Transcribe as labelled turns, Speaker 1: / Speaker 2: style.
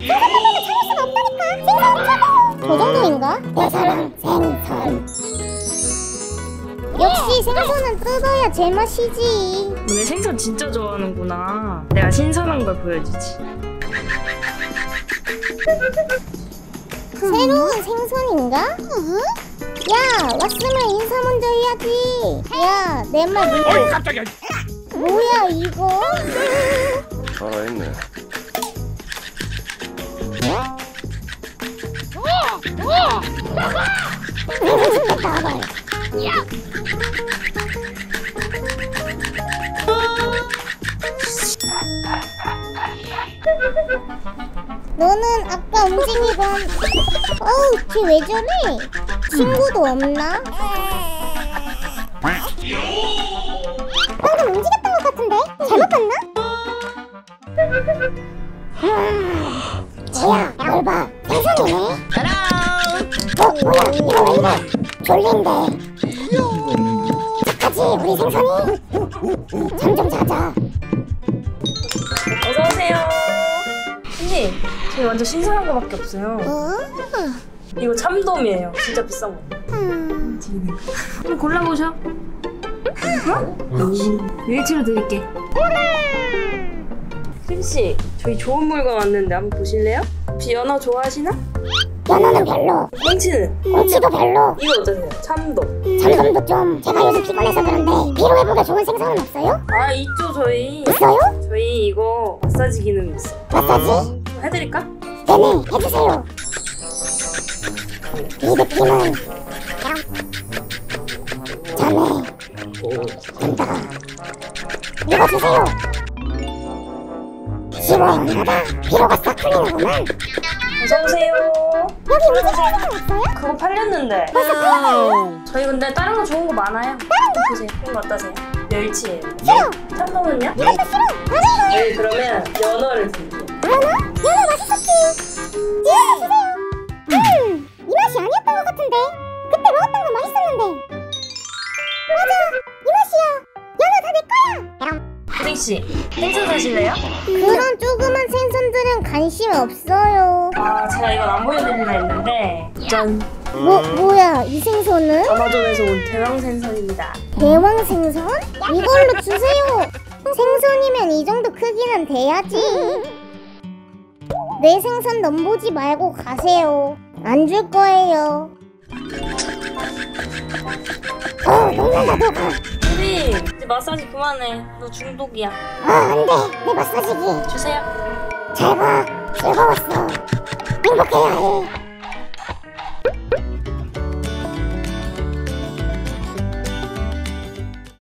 Speaker 1: 생선 때문에 참을 수가 없다니까. 생선 최고. 저 정도인가? 내 사랑 생선. 역시 생선은 뜯어야 제맛이지.
Speaker 2: 너네 생선 진짜 좋아하는구나. 내가 신선한 걸 보여주지.
Speaker 1: 새로운 생선인가? 야, 왔으면 인사 먼저 해야지. 야, 내 말 믿어.
Speaker 3: 어이 깜짝이야.
Speaker 1: 뭐야 이거?
Speaker 3: 살아있네.
Speaker 1: 너는 아까 움직이던 어우 걔 왜 저래? 친구도 없나? 방금 움직였던 것 같은데? 잘못 봤나? 쟤야 뭘 봐. 생선이네. 뭐야 이거 왜 이래? 졸린데. 착하지 우리 생선이? 잠 좀 자자.
Speaker 2: 어서오세요. 언니, 저희 완전 신선한 거밖에 없어요. 이거 참돔이에요. 진짜 비싼 거. 한번 골라보셔. 멸치로 드릴게. 쌤씨, 저희 좋은 물건 왔는데 한번 보실래요? 혹시 연어 좋아하시나?
Speaker 1: 연어는 별로.
Speaker 2: 꽁치는?
Speaker 1: 꽁치도 별로.
Speaker 2: 이거 어떠세요? 참돔.
Speaker 1: 참돔도 좀. 제가 요즘 피곤해서 그런데 피로회복에 좋은 생선은 없어요?
Speaker 2: 아, 있죠 저희.
Speaker 1: 있어요?
Speaker 2: 저희 이거 마사지 기능 있어.
Speaker 1: 마사지?
Speaker 2: 해드릴까?
Speaker 1: 네네 해주세요. 이 느낌은 전에 된다. 이거 주세요. 시원하다. 피로가 싹 풀리는구만.
Speaker 2: 어서오세요.
Speaker 1: 여기 움직이는 생선 없어요?
Speaker 2: 그거 팔렸는데.
Speaker 1: 벌써 팔렸어요.
Speaker 2: 저희 근데 다른 거 좋은 거 많아요.
Speaker 1: 다른 거?
Speaker 2: 보세요. 이거 어떠세요? 멸치예요.
Speaker 1: 싫어.
Speaker 2: 참돔은요?
Speaker 1: 이것도 싫어. 맞아요.
Speaker 2: 네, 그러면 연어를 드릴게요.
Speaker 1: 연어? 연어 맛있었지. 연어 주세요. 이 맛이 아니었던 것 같은데. 그때 먹었던 거 맛있었는데. 맞아, 이 맛이야. 연어 다 내 거야.
Speaker 2: 푸딩씨, 생선 사실래요?
Speaker 1: 그런 조그만 생선들은 관심 없어요.
Speaker 2: 아, 제가 이건 안 보여드리려 했는데 짠!
Speaker 1: 뭐야 이 생선은?
Speaker 2: 아마존에서 온 대왕 생선입니다.
Speaker 1: 대왕 생선? 이걸로 주세요. 생선이면 이 정도 크기는 돼야지. 내 생선 넘보지 말고 가세요. 안 줄 거예요. 농담 나도 가.
Speaker 2: 푸딩, 이제 마사지 그만해. 너 중독이야.
Speaker 1: 안돼. 내 마사지기.
Speaker 2: 주세요.
Speaker 1: 잘 봐. 즐거웠어. 행복해야 해.